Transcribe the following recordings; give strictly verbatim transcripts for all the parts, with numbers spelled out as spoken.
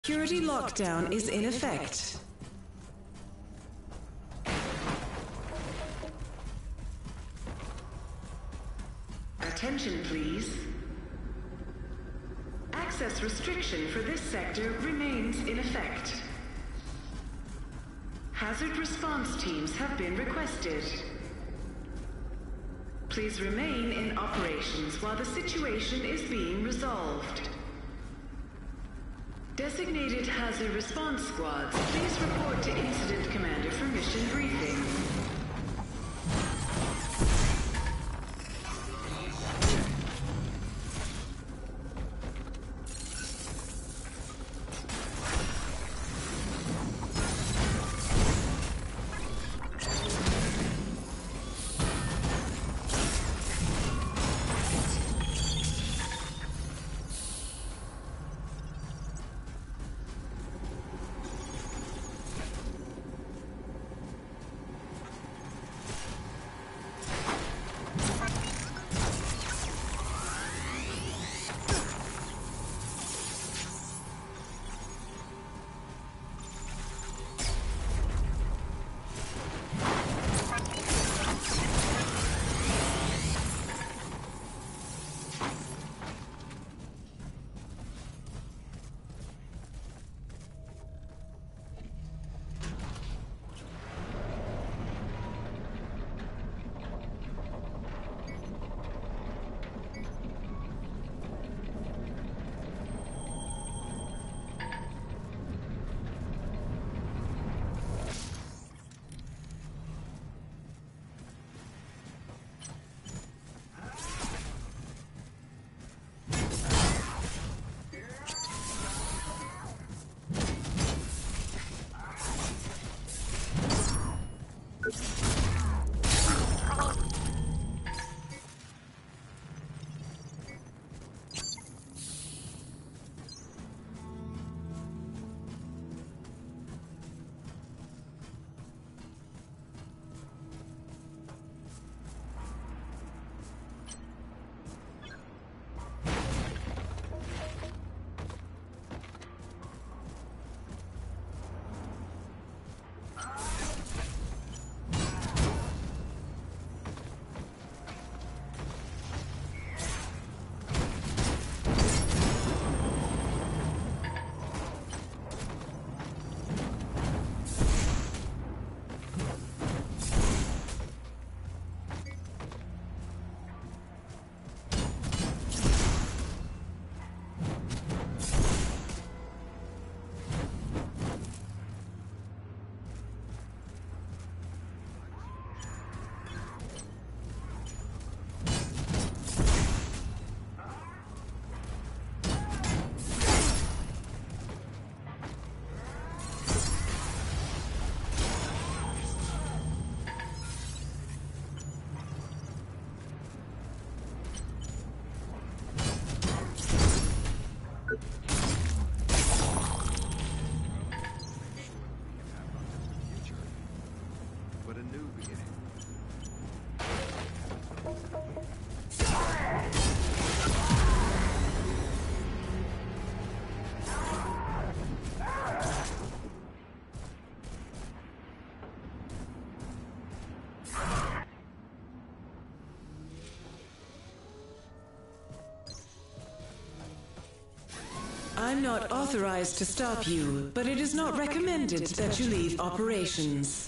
Security lockdown is in effect. Attention, please. Access restriction for this sector remains in effect. Hazard response teams have been requested. Please remain in operations while the situation is being resolved. Designated hazard response squads, please report to Incident Commander for mission briefing. I'm not authorized to stop you, but it is not recommended that you leave operations.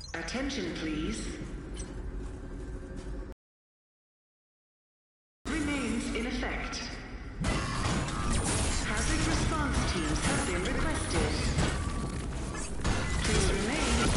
Attention, please. Remain in effect. Hazard response teams have been requested. Please remain.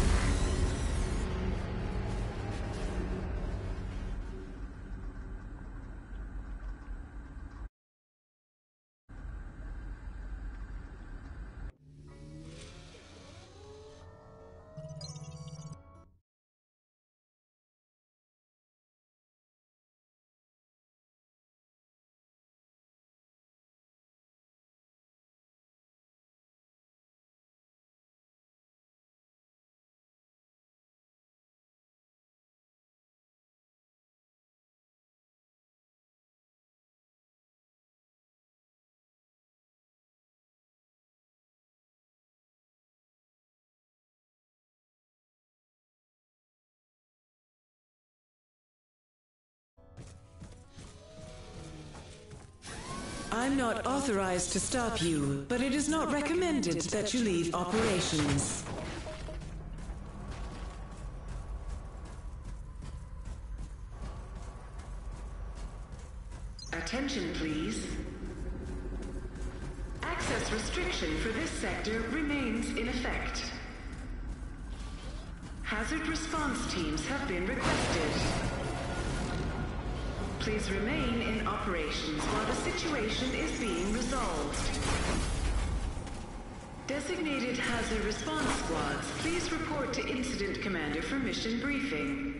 I'm not authorized to stop you, but it is not recommended that you leave operations. Attention, please. Access restriction for this sector remains in effect. Hazard response teams have been requested. Please remain in operations while the situation is being resolved. Designated hazard response squads, please report to Incident Commander for mission briefing.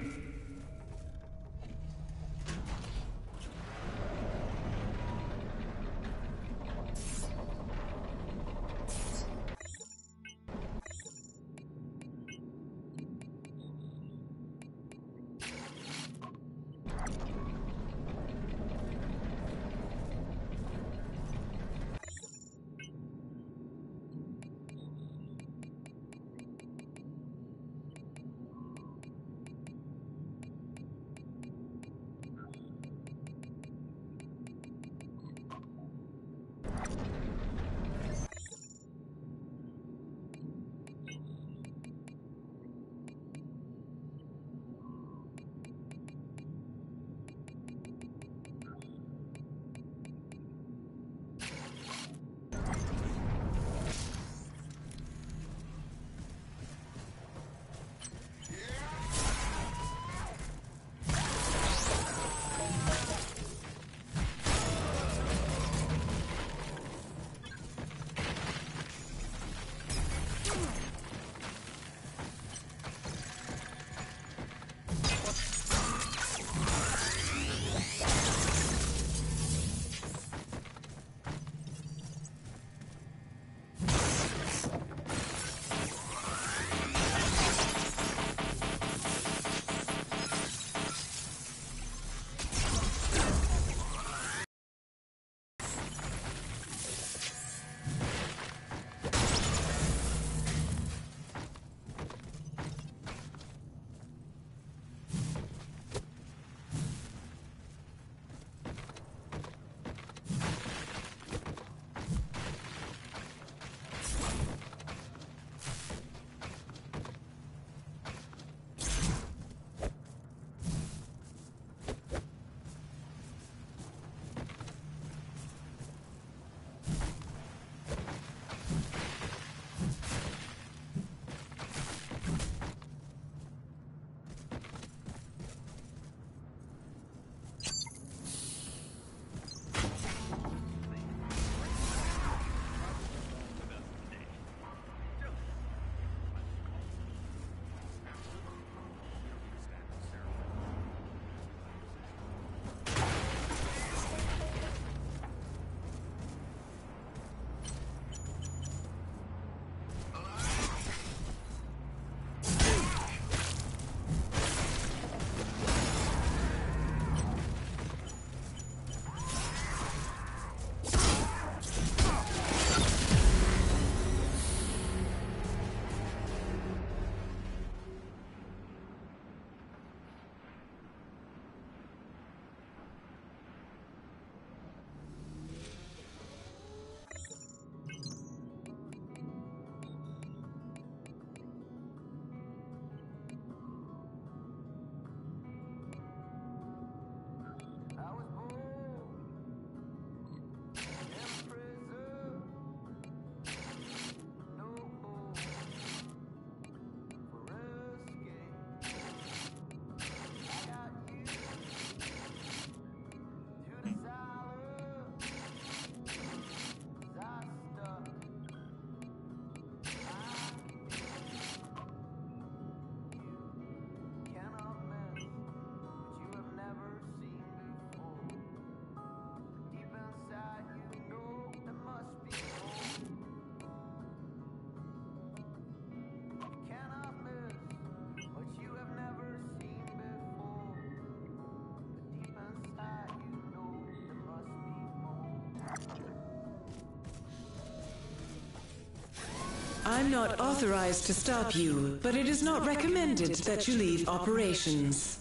I'm not authorized to stop you, but it is not recommended that you leave operations.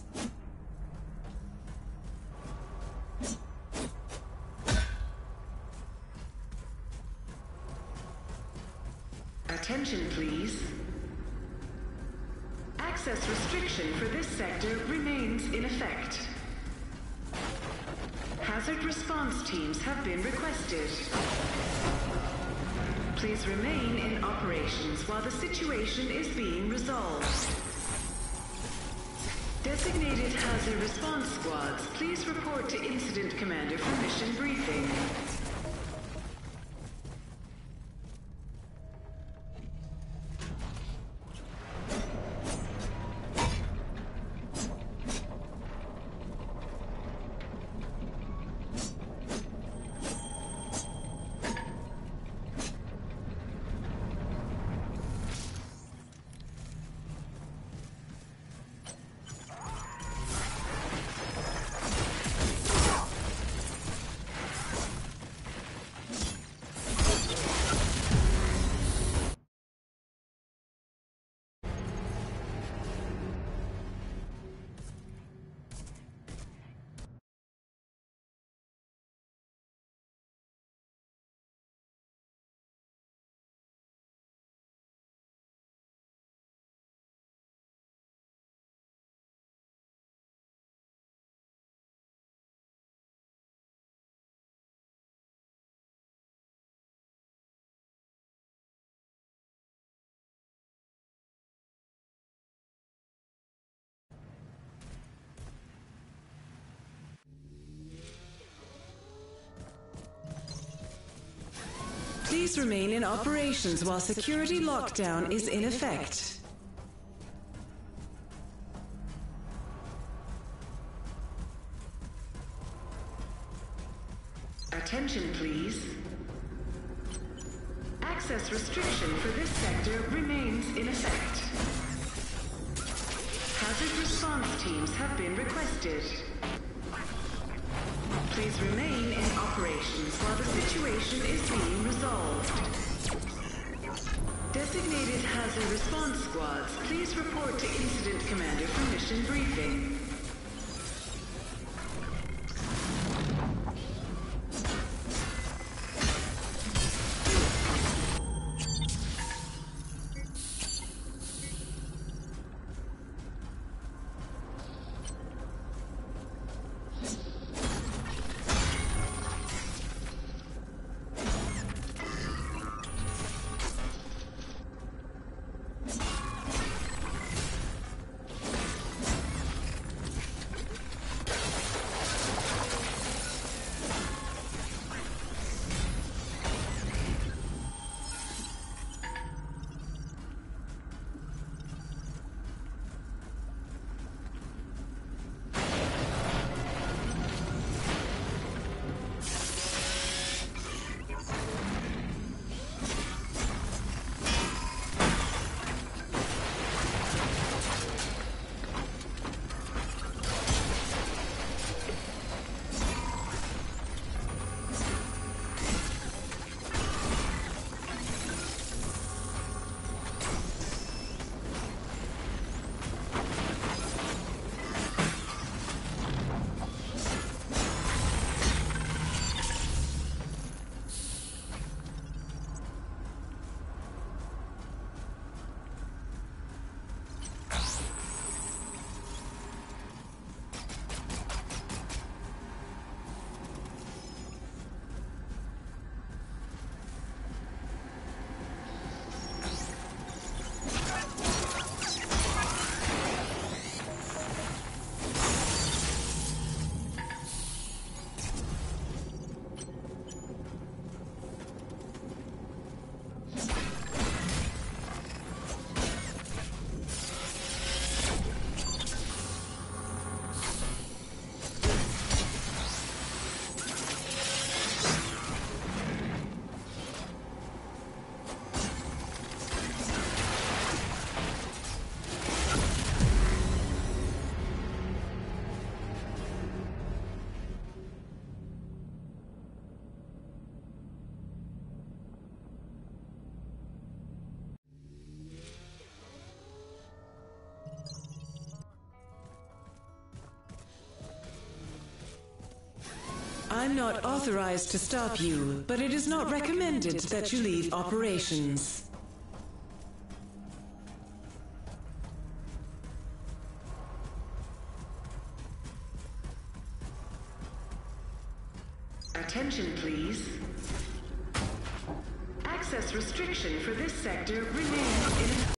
Attention, please. Access restriction for this sector remains in effect. Hazard response teams have been requested. Please remain in operations while the situation is being resolved. Designated hazard response squads, please report to Incident Commander for mission briefing. Please remain in operations while security lockdown is in effect. Attention, please. Access restriction for this sector remains in effect. Hazard response teams have been requested. Please remain in operations while the situation is being resolved. Designated hazard response squads, please report to Incident Commander for mission briefing. I'm not authorized to stop you, but it is not recommended that you leave operations. Attention, please. Access restriction for this sector remains in